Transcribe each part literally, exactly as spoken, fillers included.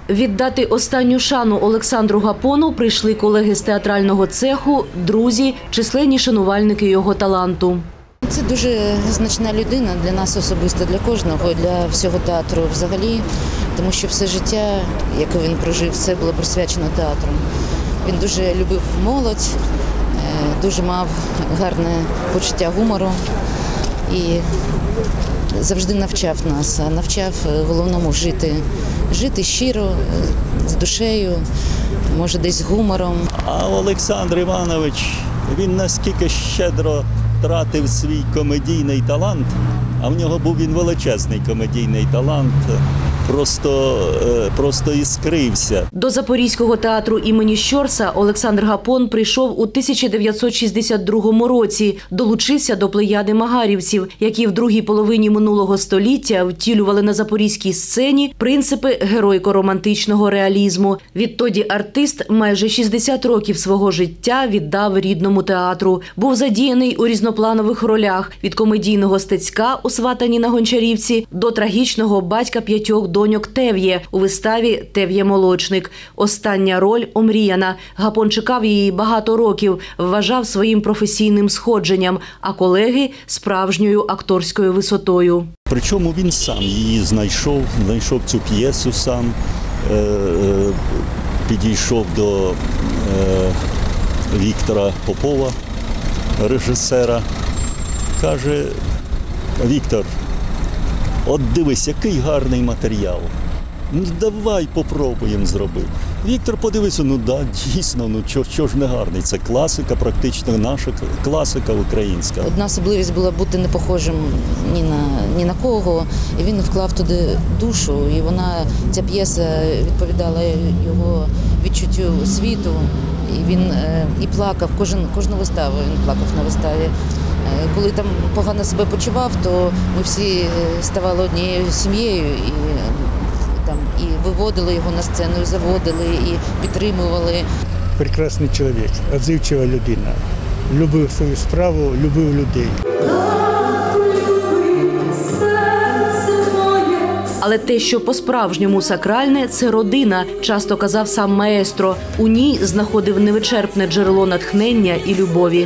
Віддати останню шану Олександру Гапону прийшли колеги з театрального цеху, друзі, численні шанувальники його таланту. Це дуже значна людина для нас особисто, для кожного, для всього театру взагалі, тому що все життя, яке він прожив, це було присвячено театру. Він дуже любив молодь, дуже мав гарне почуття гумору і завжди навчав нас, навчав головному жити, жити щиро, з душею, може десь з гумором. А Олександр Іванович, він наскільки щедро тратив свій комедійний талант, а в нього був він величезний комедійний талант, просто, просто іскрився. До Запорізького театру імені Щорса Олександр Гапон прийшов у тисяча дев'ятсот шістдесят другому році, долучився до плеяди магарівців, які в другій половині минулого століття втілювали на запорізькій сцені принципи геройко-романтичного реалізму. Відтоді артист майже шістдесят років свого життя віддав рідному театру. Був задіяний у різнопланових ролях – від комедійного Стецька у «Сватані на Гончарівці» до трагічного батька п'ятьох доньок Тев'є у виставі «Тев'є-молочник». Остання роль омріяна. Гапон чекав її багато років, вважав своїм професійним сходженням, а колеги – справжньою акторською висотою. Причому він сам її знайшов, знайшов цю п'єсу сам, е- е- підійшов до е- Віктора Попова, режисера, каже: «Віктор, от дивись, який гарний матеріал. Ну давай попробуємо зробити». Віктор подивився, ну да, дійсно, ну чого, чого ж не гарний. Це класика, практично наша класика українська. Одна особливість була бути не похожим ні на, ні на кого. І він вклав туди душу, і вона, ця п'єса відповідала його відчуттю світу. І він е, і плакав, кожен, кожну виставу він плакав на виставі. Коли там погано себе почував, то ми всі ставали однією сім'єю і, там, і виводили його на сцену, і заводили, і підтримували. Прекрасний чоловік, відзивчива людина. Любив свою справу, любив людей. Але те, що по-справжньому сакральне – це родина, часто казав сам маестро. У ній знаходив невичерпне джерело натхнення і любові.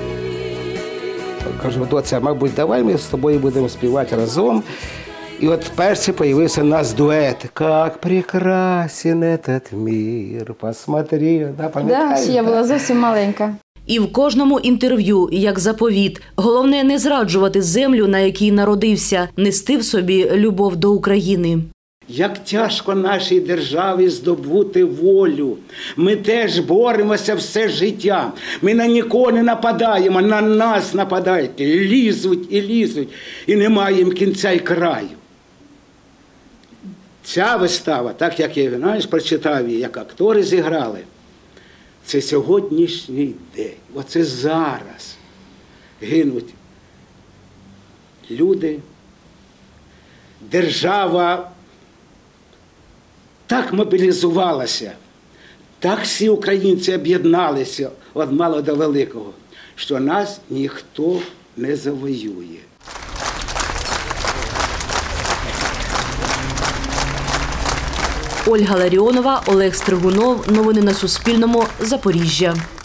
Кажу: доця, мабуть, давай ми з тобою будемо співати разом. І от перший появився у нас дует. «Як прекрасен этот мир, посмотри». Да, пам'ятаєш? Да, я була зовсім маленька. І в кожному інтерв'ю, як заповіт. Головне – не зраджувати землю, на якій народився, нести в собі любов до України. Як тяжко нашій державі здобути волю. Ми теж боремося все життя. Ми на нікого не нападаємо, на нас нападають. Лізуть і лізуть. І немає їм кінця і краю. Ця вистава, так як я, знаєш, прочитав її, як актори зіграли, це сьогоднішній день. Оце зараз гинуть люди. Держава так мобілізувалася, так всі українці об'єдналися від малого до великого, що нас ніхто не завоює. Ольга Ларіонова, Олег Стригунов. Новини на Суспільному. Запоріжжя.